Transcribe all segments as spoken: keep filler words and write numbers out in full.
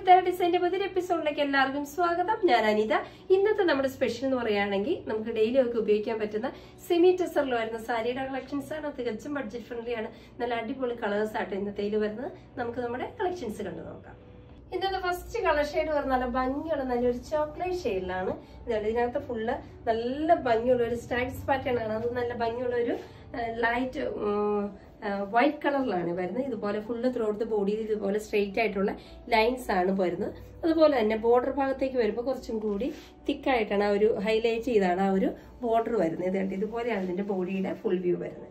വിത്ത് ഡിസൈൻ്റെ പുതിയൊരു എപ്പിസോഡിലേക്ക് എല്ലാവർക്കും സ്വാഗതം. ഞാൻ അനിത. ഇന്നത്തെ നമ്മുടെ സ്പെഷ്യൽ എന്ന് പറയുകയാണെങ്കിൽ നമുക്ക് ഡെയിലി ഒക്കെ ഉപയോഗിക്കാൻ പറ്റുന്ന സെമി ടെസറിൽ വരുന്ന സാരിയുടെ കളക്ഷൻസ് ആണ്. തികച്ചും ബഡ്ജറ്റ് ഫ്രണ്ട്ലി ആണ്. നല്ല അടിപൊളി കളേഴ്സ് ആയിട്ട് ഇന്നത്തേയിൽ വരുന്നത്. നമുക്ക് നമ്മുടെ കളക്ഷൻസ് കണ്ടു നോക്കാം. ഇന്നത്തെ ഫസ്റ്റ് കളർ ഷെയ്ഡ് വരുന്ന നല്ല ഭംഗിയുള്ള നല്ലൊരു ചോക്ലേറ്റ് ഷെയ്ഡിലാണ്. ഇതിനകത്ത് ഫുള്ള് നല്ല ഭംഗിയുള്ള ഒരു സ്റ്റാക്സ് പാറ്റേൺ ആണ്. അത് നല്ല ഭംഗിയുള്ള ഒരു ലൈറ്റ് വൈറ്റ് കളറിലാണ് വരുന്നത്. ഇതുപോലെ ഫുള്ള് ത്രൂഔട്ട് ദ ബോഡിയിൽ ഇതുപോലെ സ്ട്രെയിറ്റ് ആയിട്ടുള്ള ലൈൻസ് ആണ് വരുന്നത്. അതുപോലെ തന്നെ ബോർഡർ ഭാഗത്തേക്ക് വരുമ്പോൾ കുറച്ചും കൂടി തിക്കായിട്ടാണ് ആ ഒരു ഹൈലൈറ്റ് ചെയ്താണ് ആ ഒരു ബോർഡർ വരുന്നത്. ഇതുണ്ട് ഇതുപോലെയാണ് ഇതിന്റെ ബോഡിയുടെ ഫുൾ വ്യൂ വരുന്നത്.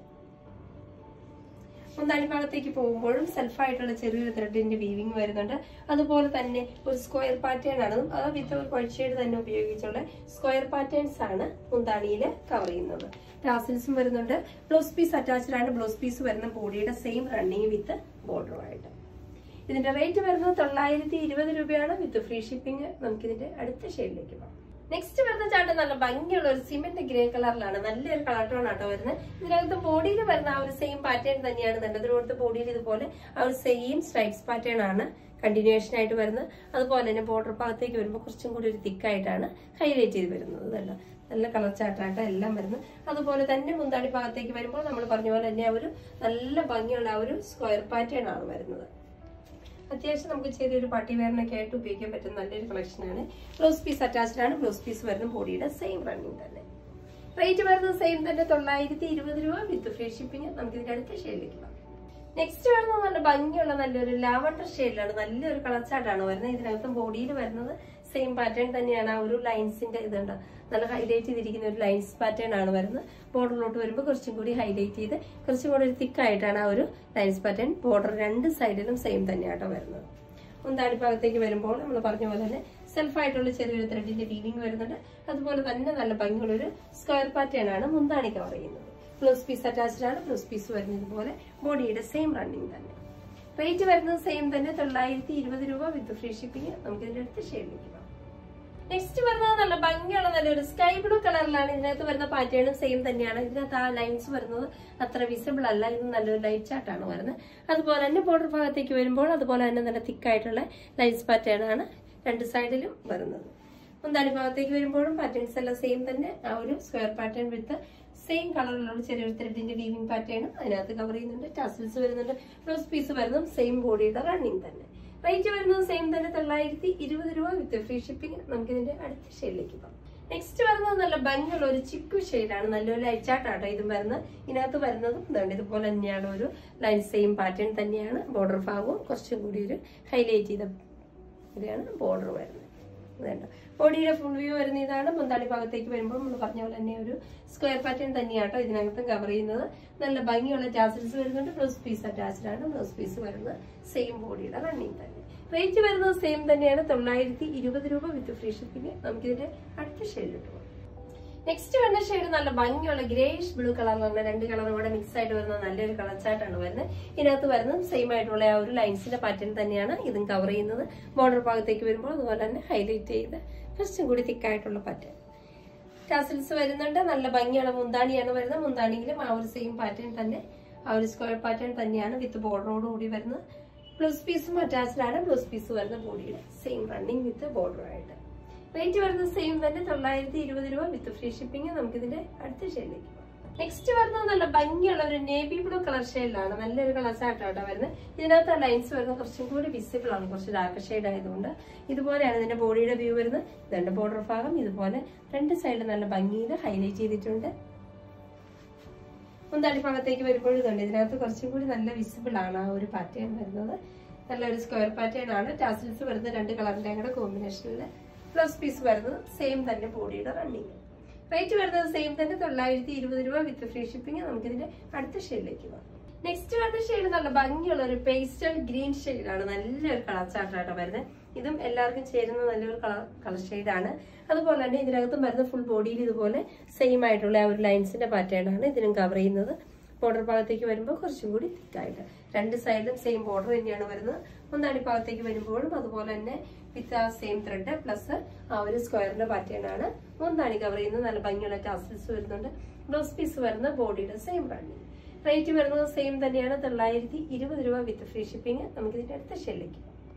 മുന്താണി ഭാഗത്തേക്ക് പോകുമ്പോഴും സെൽഫായിട്ടുള്ള ചെറിയൊരു ത്രെഡിന്റെ വീവിങ് വരുന്നുണ്ട്. അതുപോലെ തന്നെ ഒരു സ്ക്വയർ പാറ്റേൺ ആണ്. അത് വിത്ത് ഒരു വൈറ്റ് ഷെയ്ഡ് തന്നെ ഉപയോഗിച്ചുള്ള സ്ക്വയർ പാറ്റേൺസ് ആണ് മുന്താണിയിൽ കവർ ചെയ്യുന്നത്. ടാസിൽസും വരുന്നുണ്ട്. ബ്ലൗസ് പീസ് അറ്റാച്ച്ഡ് ആണ്. ബ്ലൗസ് പീസ് വരുന്ന ബോഡിയുടെ സെയിം റണ്ണിങ് വിത്ത് ബോർഡറുമായിട്ട്. ഇതിന്റെ റേറ്റ് വരുന്നത് തൊള്ളായിരത്തി ഇരുപത് രൂപയാണ് വിത്ത് ഫ്രീ ഷിപ്പിംഗ്. നമുക്ക് ഇതിന്റെ അടുത്ത ഷെയ്ഡിലേക്ക് പോകാം. നെക്സ്റ്റ് വരുന്ന ചാട്ടം നല്ല ഭംഗിയുള്ള ഒരു സിമെന്റ് ഗ്രേ കളറിലാണ്. നല്ലൊരു കളർ ടോൺ ആട്ടോ വരുന്നത്. ഇതിനകത്ത് ബോഡിയിൽ വരുന്ന ആ ഒരു സെയിം പാറ്റേൺ തന്നെയാണ് നല്ലതിനോടത്ത് ബോഡിയിൽ ഇതുപോലെ ആ ഒരു സെയിം സ്ട്രൈപ്സ് പാറ്റേൺ ആണ് കണ്ടിന്യൂഷൻ ആയിട്ട് വരുന്നത്. അതുപോലെ തന്നെ ബോർഡർ ഭാഗത്തേക്ക് വരുമ്പോൾ കുറച്ചും കൂടി ഒരു തിക്കായിട്ടാണ് ഹൈലൈറ്റ് ചെയ്ത് വരുന്നത്. ഇതല്ല നല്ല കളർ ചാട്ടായിട്ട് എല്ലാം വരുന്നത്. അതുപോലെ തന്നെ മുന്താണി ഭാഗത്തേക്ക് വരുമ്പോൾ നമ്മൾ പറഞ്ഞ പോലെ തന്നെ ആ ഒരു നല്ല ഭംഗിയുള്ള ആ ഒരു സ്ക്വയർ പാറ്റേൺ ആണ് വരുന്നത്. അത്യാവശ്യം നമുക്ക് ചെറിയൊരു പാർട്ടി വെയറിനൊക്കെ ആയിട്ട് ഉപയോഗിക്കാൻ പറ്റുന്ന നല്ലൊരു കളക്ഷനാണ്. ബ്ലൗസ് പീസ് അറ്റാച്ച്ഡ് ആണ്. ബ്ലൗസ് പീസ് വരുന്ന ബോഡിയുടെ സെയിം റണ്ണിങ് തന്നെ. റേറ്റ് വരുന്നത് സെയിം തന്നെ തൊള്ളായിരത്തി ഇരുപത് രൂപ വിത്ത് ഫ്രീ ഷിപ്പിംഗ്. നമുക്ക് ഇതിന്റെ അടുത്ത ഷെയ്ഡിലേക്ക് പോകാം. നെക്സ്റ്റ് വരുന്നത് നല്ല ഭംഗിയുള്ള നല്ലൊരു ലാവണ്ടർ ഷെയ്ഡിലാണ്. നല്ലൊരു കളർ ചാർട്ടാണ് വരുന്നത്. ഇതിനകത്ത് ബോഡിയിൽ വരുന്നത് സെയിം പാറ്റേൺ തന്നെയാണ്. ആ ഒരു ലൈൻസിന്റെ ഇതുണ്ട് നല്ല ഹൈലൈറ്റ് ചെയ്തിരിക്കുന്ന ഒരു ലൈൻസ് പാറ്റേൺ ആണ് വരുന്നത്. ബോർഡറിലോട്ട് വരുമ്പോൾ കുറച്ചും കൂടി ഹൈലൈറ്റ് ചെയ്ത് കുറച്ചും കൂടി ഒരു തിക്കായിട്ടാണ് ആ ഒരു ലൈൻസ് പാറ്റേൺ. ബോർഡർ രണ്ട് സൈഡിലും സെയിം തന്നെയാട്ടോ വരുന്നത്. മുന്താണി ഭാഗത്തേക്ക് വരുമ്പോൾ നമ്മൾ പറഞ്ഞ പോലെ തന്നെ സെൽഫായിട്ടുള്ള ചെറിയൊരു ത്രെഡിന്റെ വീവിങ് വരുന്നുണ്ട്. അതുപോലെ തന്നെ നല്ല ഭംഗിയുള്ള ഒരു സ്ക്വയർ പാറ്റേൺ ആണ് മുന്താണി കവർ ചെയ്യുന്നത്. ബ്ലൗസ് പീസ് അറ്റാച്ച്ഡ് ആണ്. ബ്ലൗസ് പീസ് വരുന്നത് ഇതുപോലെ ബോഡിയുടെ സെയിം റണ്ണിങ് തന്നെ. റേറ്റ് വരുന്നത് സെയിം തന്നെ തൊള്ളായിരത്തി ഇരുപത് രൂപ വിത്ത് ഫ്രീ ഷിപ്പിംഗ്. നമുക്ക് ഇതിന്റെ അടുത്ത ഷെയ്ഡിലേക്ക് പോകാം. നെക്സ്റ്റ് വരുന്നത് നല്ല ഭംഗിയുള്ള നല്ലൊരു സ്കൈ ബ്ലൂ കളറിലാണ്. ഇതിനകത്ത് വരുന്ന പാറ്റേണും സെയിം തന്നെയാണ്. ഇതിനകത്ത് ആ ലൈൻസ് വരുന്നത് അത്ര വിസിബിൾ അല്ല. ഇത് നല്ലൊരു ലൈറ്റ് ചാർട്ടാണ് വരുന്നത്. അതുപോലെ തന്നെ ബോർഡർ ഭാഗത്തേക്ക് വരുമ്പോൾ അതുപോലെ തന്നെ നല്ല തിക്കായിട്ടുള്ള ലൈൻസ് പാറ്റേൺ ആണ് രണ്ട് സൈഡിലും വരുന്നത്. മുന്താണി ഭാഗത്തേക്ക് വരുമ്പോഴും പാറ്റേൺസ് എല്ലാം സെയിം തന്നെ. ആ ഒരു സ്ക്വയർ പാറ്റേൺ വിത്ത് സെയിം കളറിലുള്ള ചെറിയൊരു ത്രെഡിന്റെ വീവിംഗ് പാറ്റേൺ അതിനകത്ത് കവർ ചെയ്യുന്നുണ്ട്. ടാസിൽസ് വരുന്നുണ്ട്. ബ്ലൗസ് പീസ് വരുന്നതും സെയിം ബോഡിയുടെ റണ്ണിങ് തന്നെ. റേറ്റ് വരുന്നത് സെയിം തന്നെ തൊള്ളായിരത്തി ഇരുപത് രൂപ വിത്ത് ഫ്രീ ഷിപ്പിംഗ്. നമുക്ക് ഇതിന്റെ അടുത്ത ഷെയ്ഡിലേക്ക് പോകാം. നെക്സ്റ്റ് വരുന്നത് നല്ല ഭംഗിയുള്ള ഒരു ചിക്കു ഷെയ്ഡാണ്. നല്ലൊരു ലൈറ്റ് ചാർട്ടാട്ടോ ഇതും വരുന്നത്. ഇതിനകത്ത് വരുന്നതും ഇതുണ്ട് ഇതുപോലെ തന്നെയാണ് ഒരു ലൈൻ സെയിം പാറ്റേൺ തന്നെയാണ്. ബോർഡർ ഭാഗവും കുറച്ചും കൂടി ഒരു ഹൈലൈറ്റ് ചെയ്ത ഇതാണ് ബോർഡർ വരുന്നത്. ഇതുണ്ട് ബോഡിയുടെ ഫുൾ വ്യൂ വരുന്ന ഇതാണ്. മുന്താണി ഭാഗത്തേക്ക് വരുമ്പോൾ നമ്മൾ പറഞ്ഞ പോലെ തന്നെ ഒരു സ്ക്വയർ പാറ്റേൺ തന്നെയാട്ടോ ഇതിനകത്തും കവർ ചെയ്യുന്നത്. നല്ല ഭംഗിയുള്ള ടാസിൽസ് വരുന്നുണ്ട്. ബ്ലൗസ് പീസ് അറ്റാച്ച്ഡ് ആണ്. ബ്ലൗസ് പീസ് വരുന്നത് സെയിം ബോഡിയുടെ റണ്ണിങ് തന്നെ. റേറ്റ് വരുന്നത് സെയിം തന്നെയാണ് തൊള്ളായിരത്തി ഇരുപത് രൂപ വിത്ത് ഫ്രീ ഷിപ്പിംഗ്. നമുക്ക് ഇതിന്റെ അടുത്ത ഷെയ്ഡിലോട്ട് പോകാം. നെക്സ്റ്റ് വരുന്ന ഷെയ്ഡ് നല്ല ഭംഗിയുള്ള ഗ്രേഷ് ബ്ലൂ കളറിലുള്ള രണ്ട് കളറും കൂടെ മിക്സ് ആയിട്ട് വരുന്ന നല്ലൊരു കളർ ചാർട്ടാണ് വരുന്നത്. ഇതിനകത്ത് വരുന്നത് സെയിം ആയിട്ടുള്ള ആ ഒരു ലൈൻസിന്റെ പാറ്റേൺ തന്നെയാണ് ഇതും കവർ ചെയ്യുന്നത്. ബോർഡർ ഭാഗത്തേക്ക് വരുമ്പോൾ അതുപോലെ തന്നെ ഹൈലൈറ്റ് ചെയ്ത് കുറച്ചും കൂടി തിക്കായിട്ടുള്ള പാറ്റേൺ. ടാസിൽസ് വരുന്നുണ്ട്. നല്ല ഭംഗിയുള്ള മുന്താണിയാണ് വരുന്നത്. മുന്താണിയിലും ആ ഒരു സെയിം പാറ്റേൺ തന്നെ ആ ഒരു സ്ക്വയർ പാറ്റേൺ തന്നെയാണ് വിത്ത് ബോർഡറോട് കൂടി വരുന്നത്. ബ്ലൗസ് പീസും അറ്റാച്ച്ഡ് ആണ്. ബ്ലൗസ് പീസ് വരുന്ന ബോഡിയുടെ സെയിം റണ്ണിങ് വിത്ത് ബോർഡറായിട്ട്. റേറ്റ് വരുന്നത് സെയിം തന്നെ തൊള്ളായിരത്തി ഇരുപത് രൂപ വിത്ത് ഫ്രീ ഷിപ്പിംഗ്. നമുക്ക് ഇതിന്റെ അടുത്ത ഷെയ്ഡിലേക്ക് പോകാം. നെക്സ്റ്റ് വരുന്നത് നല്ല ഭംഗിയുള്ള ഒരു നേവി ബ്ലൂ കളർ ഷെയ്ഡിലാണ്. നല്ലൊരു കളർ ചാർട്ടാട്ടോ വരുന്നത്. ഇതിനകത്ത് ലൈൻസ് വരുന്നത് കുറച്ചും കൂടി വിസിബിൾ ആണ്. കുറച്ച് ഡാർക്ക് ഷെയ്ഡ് ആയതുകൊണ്ട് ഇതുപോലെയാണ് ഇതിന്റെ ബോഡിയുടെ വ്യൂ വരുന്നത്. ഇതിന്റെ ബോർഡർ ഭാഗം ഇതുപോലെ രണ്ട് സൈഡ് നല്ല ഭംഗിയിൽ ഹൈലൈറ്റ് ചെയ്തിട്ടുണ്ട്. മുന്താണി ഭാഗത്തേക്ക് വരുമ്പോൾ ഇതുണ്ട് ഇതിനകത്ത് കുറച്ചും കൂടി നല്ല വിസിബിൾ ആണ് ആ ഒരു പാറ്റേൺ വരുന്നത്. നല്ലൊരു സ്ക്വയർ പാറ്റേൺ ആണ്. ടാസിൽസ് വരുന്ന രണ്ട് കളറിന്റെ കൂടെ കോമ്പിനേഷനിൽ ബ്ലൗസ് പീസ് വരുന്നത് സെയിം തന്നെ ബോഡിയുടെ റണ്ണിങ്. റേറ്റ് വരുന്നത് സെയിം തന്നെ തൊള്ളായിരത്തി ഇരുപത് രൂപ വിത്ത് ഫ്രീ ഷിപ്പിംഗ്. നമുക്ക് ഇതിന്റെ അടുത്ത ഷെയ്ഡിലേക്ക് പോകാം. നെക്സ്റ്റ് വരുന്ന ഷെയ്ഡ് നല്ല ഭംഗിയുള്ള ഒരു പേസ്റ്റൽ ഗ്രീൻ ഷെയ്ഡാണ്. നല്ലൊരു കളർ ചാർട്ടാട്ടോ വരുന്നത്. ഇതും എല്ലാവർക്കും ചേരുന്ന നല്ലൊരു കളർ കളർ ഷെയ്ഡാണ്. അതുപോലെ തന്നെ ഇതിനകത്തും വരുന്ന ഫുൾ ബോഡിയിൽ ഇതുപോലെ സെയിം ആയിട്ടുള്ള ആ ഒരു ലൈൻസിന്റെ പാറ്റേൺ ആണ് ഇതിനും കവർ ചെയ്യുന്നത്. ബോർഡർ ഭാഗത്തേക്ക് വരുമ്പോൾ കുറച്ചും കൂടി തിക്കായിട്ട് രണ്ട് സൈഡിലും സെയിം ബോർഡർ തന്നെയാണ് വരുന്നത്. മുന്താണി ഭാഗത്തേക്ക് വരുമ്പോഴും അതുപോലെ തന്നെ വിത്ത് ആ സെയിം ത്രെഡ് പ്ലസ് ആ ഒരു സ്ക്വയറിന്റെ പാറ്റേൺ ആണ് മുന്താണി കവർ ചെയ്യുന്നത്. നല്ല ഭംഗിയുള്ള ടാസിൽസ് വരുന്നുണ്ട്. ബ്ലൗസ് പീസ് വരുന്ന ബോഡിയുടെ സെയിം റണ്ണിങ്. റേറ്റ് വരുന്നത് സെയിം തന്നെയാണ് തൊള്ളായിരത്തി ഇരുപത് രൂപ വിത്ത് ഫ്രീ ഷിപ്പിംഗ്. നമുക്ക് ഇതിന്റെ അടുത്ത ഷെയ്ഡിലേക്ക്.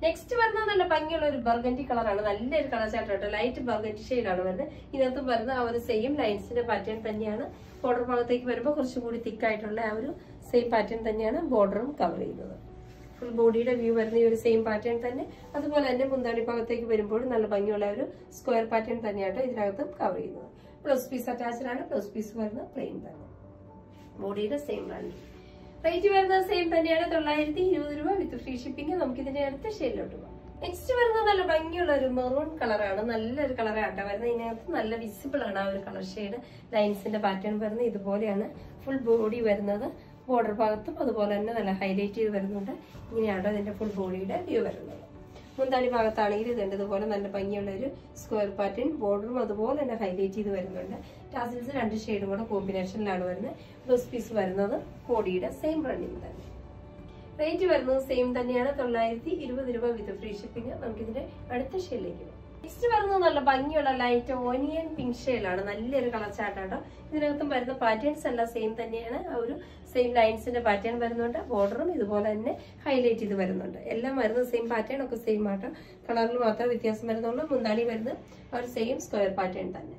നെക്സ്റ്റ് വരുന്നത് നല്ല ഭംഗിയുള്ള ഒരു ബർഗൻഡി കളറാണ്. നല്ലൊരു കളർ ചാർട്ട്, ലൈറ്റ് ബർഗൻഡി ഷെയ്ഡാണ് വരുന്നത്. ഇതിനകത്തും വരുന്നത് ആ ഒരു സെയിം ലൈൻസിന്റെ പാറ്റേൺ തന്നെയാണ്. ബോർഡർ ഭാഗത്തേക്ക് വരുമ്പോൾ കുറച്ചും കൂടി തിക്കായിട്ടുള്ള ആ ഒരു സെയിം പാറ്റേൺ തന്നെയാണ് ബോർഡറും കവർ ചെയ്യുന്നത്. ഫുൾ ബോഡിയുടെ വ്യൂ വരുന്ന ഈ ഒരു സെയിം പാറ്റേൺ തന്നെ. അതുപോലെ തന്നെ മുന്താണി ഭാഗത്തേക്ക് വരുമ്പോൾ നല്ല ഭംഗിയുള്ള ഒരു സ്ക്വയർ പാറ്റേൺ തന്നെയാണ് ഇതിനകത്തും കവർ ചെയ്യുന്നത്. ബ്ലൗസ് പീസ് അറ്റാച്ച്ഡ് ആണ്. ബ്ലൗസ് പീസ് വരുന്നത് പ്ലെയിൻ തന്നെ. ബോഡിയുടെ സെയിം ആണ്. റേറ്റ് വരുന്നത് സെയിം തന്നെയാണ്, തൊള്ളായിരത്തി ഇരുപത് രൂപ വിത്ത് ഫ്രീ ഷിപ്പിംഗ്. നമുക്ക് ഇതിന്റെ അടുത്ത ഷെയ്ഡിലോട്ട് പോകാം. നെക്സ്റ്റ് വരുന്നത് നല്ല ഭംഗിയുള്ള ഒരു മെറൂൺ കളറാണ്. നല്ലൊരു കളറാണ് വരുന്നത്. ഇതിനകത്ത് നല്ല വിസിബിൾ ആണ് ആ ഒരു കളർ ഷെയ്ഡ്. ലൈൻസിന്റെ പാറ്റേൺ വരുന്നത് ഇതുപോലെയാണ്. ഫുൾ ബോഡി വരുന്നത് ബോർഡർ ഭാഗത്തും അതുപോലെ തന്നെ നല്ല ഹൈലൈറ്റ് ചെയ്ത് വരുന്നുണ്ട്. ഇങ്ങനെയാണ് അതിന്റെ ഫുൾ ബോഡിയുടെ വ്യൂ വരുന്നത്. മുന്താണി ഭാഗത്താണെങ്കിൽ ഇതുണ്ട് ഇതുപോലെ നല്ല ഭംഗിയുള്ള ഒരു സ്ക്വയർ പാറ്റേൺ. ബോർഡറും അതുപോലെ തന്നെ ഹൈലൈറ്റ് ചെയ്ത് വരുന്നുണ്ട്. ടാസിൽസ് രണ്ട് ഷെയ്ഡും കൂടെ കോമ്പിനേഷനിലാണ് വരുന്നത്. ബ്ലൗസ് പീസ് വരുന്നത് ബോഡിയുടെ സെയിം റണ്ണിങ് തന്നെ. റേറ്റ് വരുന്നത് സെയിം തന്നെയാണ്, തൊള്ളായിരത്തി ഇരുപത് രൂപ വിത്ത് ഫ്രീ ഷിപ്പിംഗ്. നമുക്ക് ഇതിന്റെ അടുത്ത ഷെയ്ഡിലേക്ക് പോകാം. നെക്സ്റ്റ് വരുന്നത് നല്ല ഭംഗിയുള്ള ലൈറ്റ് ഓനിയൻ പിങ്ക് ഷെയ്ഡാണ്. നല്ലൊരു കളർ ചാർട്ടാണ്. ഇതിനകത്തും വരുന്ന പാറ്റേൺസ് എല്ലാം സെയിം തന്നെയാണ്. ആ ഒരു സെയിം ലൈൻസിന്റെ പാറ്റേൺ വരുന്നുണ്ട്. ബോർഡറും ഇതുപോലെ തന്നെ ഹൈലൈറ്റ് ചെയ്ത് വരുന്നുണ്ട്. എല്ലാം വരുന്നത് സെയിം പാറ്റേൺ ഒക്കെ സെയിം ആട്ടോ. കളറിൽ മാത്രം വ്യത്യാസം വരുന്നുള്ളൂ. മുന്താണി വരുന്നത് ആ ഒരു സെയിം സ്ക്വയർ പാറ്റേൺ തന്നെ.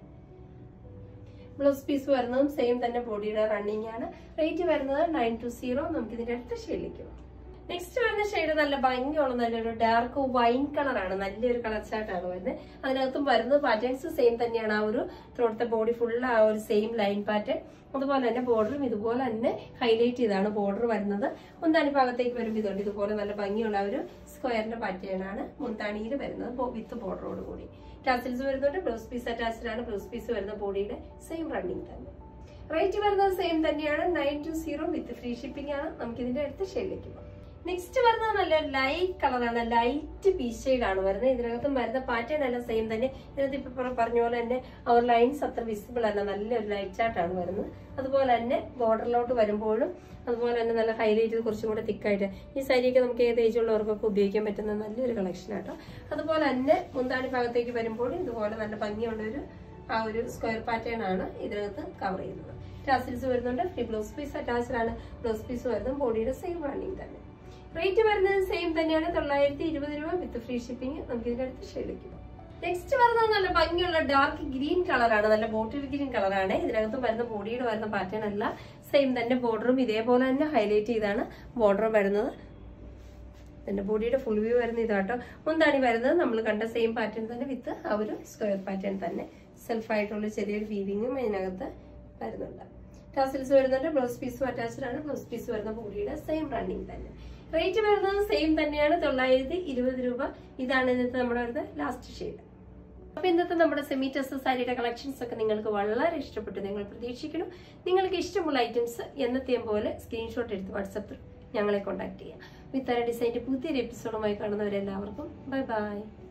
ബ്ലൗസ് പീസ് വരുന്നതും സെയിം തന്നെ. ബോഡിയുടെ റണ്ണിങ് ആണ്. റേറ്റ് വരുന്നത് നയൻ ടു സീറോ. നമുക്ക് ഇതിന്റെ അടുത്ത ഷെയ്ഡിലേക്ക് പോകാം. നെക്സ്റ്റ് വരുന്ന ഷെയ്ഡ് നല്ല ഭംഗിയുള്ള നല്ലൊരു ഡാർക്ക് വൈൻ കളറാണ്. നല്ലൊരു കളർ ചാർട്ടാണ് വരുന്നത്. അതിനകത്തും വരുന്നത് പാറ്റേൺസ് സെയിം തന്നെയാണ്. ആ ഒരു ത്രോട്ടത്തെ ബോഡി ഫുൾ ആ ഒരു സെയിം ലൈൻ പാറ്റേൺ. അതുപോലെ തന്നെ ബോർഡറും ഇതുപോലെ തന്നെ ഹൈലൈറ്റ് ചെയ്താണ് ബോർഡർ വരുന്നത്. മുന്താണി ഭാഗത്തേക്ക് വരുമ്പോൾ ഇതുണ്ട് ഇതുപോലെ നല്ല ഭംഗിയുള്ള ഒരു സ്ക്വയറിന്റെ പാറ്റേൺ ആണ് മുന്താണിയിൽ വരുന്നത് വിത്ത് ബോർഡറോട് കൂടി. ടാസിൽസ് വരുന്നുണ്ട്. ബ്ലൗസ് പീസ് അറ്റാച്ച്ഡ് ആണ്. ബ്ലൗസ് പീസ് വരുന്ന ബോഡിയുടെ സെയിം റണ്ണിങ് തന്നെ. റേറ്റ് വരുന്നത് സെയിം തന്നെയാണ്, nine two zero with free shipping ആണ്. നമുക്ക് ഇതിന്റെ അടുത്ത ഷെയ്ഡിലേക്ക് പോകാം. നെക്സ്റ്റ് വരുന്നത് നല്ല ലൈറ്റ് കളറാണ്. ലൈറ്റ് പീച്ച് ഷെയ്ഡാണ് വരുന്നത്. ഇതിനകത്തും വരുന്ന പാറ്റേൺ എല്ലാം സെയിം തന്നെ. ഇതിനകത്ത് ഇപ്പൊ പറഞ്ഞ പോലെ തന്നെ അവർ ലൈൻസ് അത്ര വിസിബിൾ അല്ല. നല്ലൊരു ലൈറ്റ് ചാർട്ടാണ് വരുന്നത്. അതുപോലെ തന്നെ ബോർഡറിലോട്ട് വരുമ്പോഴും അതുപോലെ തന്നെ നല്ല ഹൈലൈറ്റ് ചെയ്ത് കുറച്ചും കൂടെ തിക്കായിട്ട്. ഈ സാരിയൊക്കെ നമുക്ക് ഏത് ഏജ് ഉള്ളവർക്കൊക്കെ ഉപയോഗിക്കാൻ പറ്റുന്ന നല്ലൊരു കളക്ഷൻ ആട്ടോ. അതുപോലെ തന്നെ മുന്താണി ഭാഗത്തേക്ക് വരുമ്പോഴും ഇതുപോലെ നല്ല ഭംഗിയുള്ള ഒരു ആ ഒരു സ്ക്വയർ പാറ്റേൺ ആണ് ഇതിനകത്ത് കവർ ചെയ്യുന്നത്. ടാസിൽസ് വരുന്നുണ്ട്. ഫ്രീ ബ്ലൗസ് പീസ് അറ്റാച്ച്ഡ് ആണ്. ബ്ലൗസ് പീസ് വരുന്നത് ബോഡിയുടെ സെയിം റണ്ണിങ് തന്നെ. റേറ്റ് വരുന്നത് സെയിം തന്നെയാണ്, തൊള്ളായിരത്തി ഇരുപത് രൂപ വിത്ത് ഫ്രീ ഷിപ്പിംഗ്. നമുക്ക് ഇതിന്റെ അടുത്ത് ഷെയ്ഡിലേക്ക് പോകാം. നെക്സ്റ്റ് വരുന്നത് നല്ല ഭംഗിയുള്ള ഡാർക്ക് ഗ്രീൻ കളറാണ്. നല്ല ബോട്ടിൽ ഗ്രീൻ കളറാണ്. ഇതിനകത്ത് വരുന്ന ബോഡിയുടെ വരുന്ന പാറ്റേൺ അല്ല സെയിം തന്നെ. ബോർഡറും ഇതേപോലെ തന്നെ ഹൈലൈറ്റ് ചെയ്താണ് ബോർഡറും വരുന്നത്. ഇതിന്റെ ബോഡിയുടെ ഫുൾ വ്യൂ വരുന്ന ഇതാട്ടോ. മുന്താണി വരുന്നത് നമ്മൾ കണ്ട സെയിം പാറ്റേൺ തന്നെ വിത്ത് ആ ഒരു സ്ക്വയർ പാറ്റേൺ തന്നെ. സെൽഫായിട്ടുള്ള ചെറിയൊരു വീവിങ്ങും അതിനകത്ത് വരുന്നുണ്ട്. ടാസിൽസ് വരുന്നുണ്ട്. ബ്ലൗസ് പീസും അറ്റാച്ച്ഡ് ആണ്. ബ്ലൗസ് പീസ് വരുന്ന ബോഡിയുടെ സെയിം റണ്ണിങ് തന്നെ. റേറ്റ് വരുന്നത് സെയിം തന്നെയാണ്, തൊള്ളായിരത്തി ഇരുപത് രൂപ. ഇതാണ് ഇന്നത്തെ നമ്മുടെ വരുന്ന ലാസ്റ്റ് ഷെയ്ഡ്. അപ്പൊ ഇന്നത്തെ നമ്മുടെ സെമി ടെസ്റ്റ് സാരിയുടെ കളക്ഷൻസ് ഒക്കെ നിങ്ങൾക്ക് വളരെ ഇഷ്ടപ്പെട്ടു നിങ്ങൾ പ്രതീക്ഷിക്കുന്നു. നിങ്ങൾക്ക് ഇഷ്ടമുള്ള ഐറ്റംസ് എന്നത്തെയും പോലെ സ്ക്രീൻഷോട്ട് എടുത്ത് വാട്സാപ്പിൽ ഞങ്ങളെ കോൺടാക്ട് ചെയ്യാം. വിത്തര ഡിസൈൻ്റെ പുതിയൊരു എപ്പിസോഡുമായി കാണുന്നവരെല്ലാവർക്കും ബൈ ബൈ.